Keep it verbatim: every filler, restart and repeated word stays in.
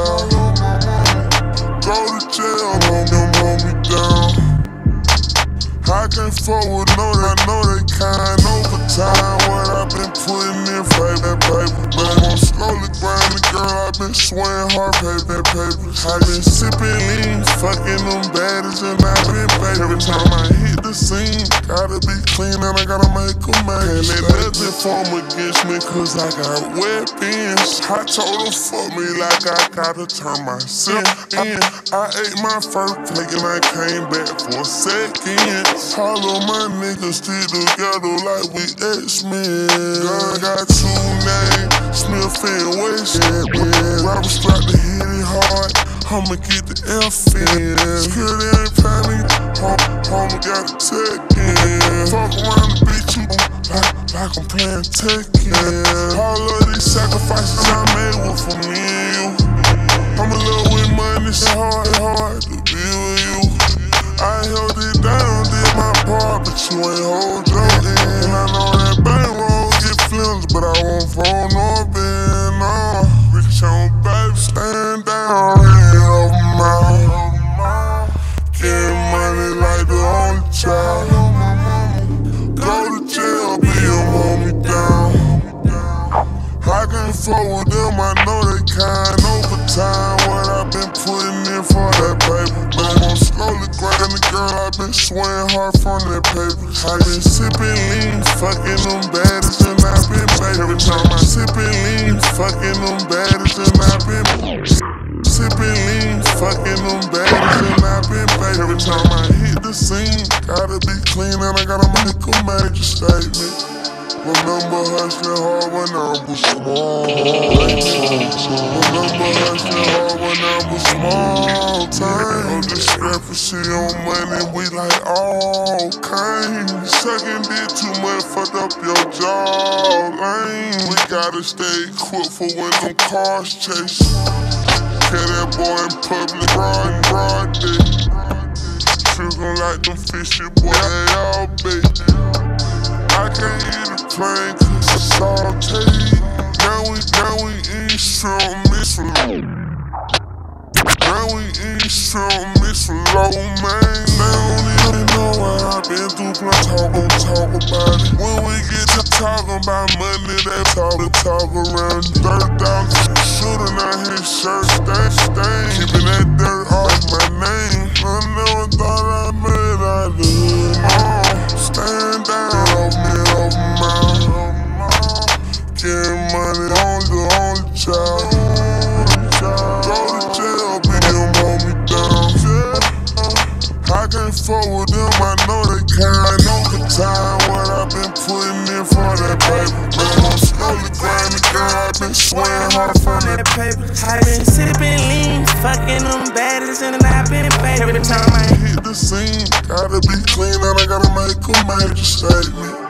child. Go to jail, hold them, hold me down. I can't forward, know that, know they kind over time. What I've been putting in, baby, baby, but I'm slowly grinding, girl. I've been swaying hard, paper, paper. I've been sipping lean, fucking them baddies, and I've been baby. Every time I hit the scene, gotta be clean and I gotta make a man. Can't let nothing form against me, cause I got weapons. I told her fuck me like I gotta turn myself in. I ate my first plate and I came back for a second. All of my niggas stick together like we X-Men. Gun got two names, Smith and West. Yeah, Robert strapped to hit it hard, I'ma get the F in. Security ain't panic, homie got a tech in. Fuck around the beach, you like, like I'm playing Tekken. All of these sacrifices I made were for me and you. I'm in love with money, so hard, hard to be with you. I held it down, did my part, but you ain't hold your end. I know that bankroll get flimsy, but I won't fall no bend, no. Rich on baby, stand down, hand over mouth. Getting money like the only child. Go to jail, be them, hold me down. I can't fuck with them, I know they kind over time. What I've been putting in for that paper, but I'm slowly grinding, girl. I've been swaying hard from that paper. I've been sipping lean, fucking them baddies, and I've been baby. Every time I sipping lean, fucking them baddies, and I've been sipping lean, fucking them baddies, and I've been baby. Every time I hit the scene, gotta be clean and I gotta make a major statement. Remember hustling hard when I was small. Remember hustling hard when I was small time. No discrepancy on money, we like all kind. Sucking dick too much, fucked up your jaw lane. We gotta stay equipped for when them cars chase. Catch that boy in public, broad, broad day. Trigger like them fishy boy, they all bait. I can't eat a plane cause it's all taste. Now we, now we eat strong, miss from low. Now we eat strong, miss from low, man. They don't even know what I've been through, plus talk gon' talk about it. When we get to talking about money, they talk to talk around thirty thousand. Shooting out his shirt, stain, stain. Keeping that dirt off my name. I never thought I made I did. Oh, stand down off me, off my getting money on the only child. Go to jail, be them, hold me down. I can't fuck with them, I know they kind over time. What I've been putting in for that paper, but I'm slowly grinding, girl. I've been swaying hard from that paper. I've been sipping lean, fucking them baddies, and I've been baby. Every time I hit the scene, gotta be clean and I gotta make a major statement.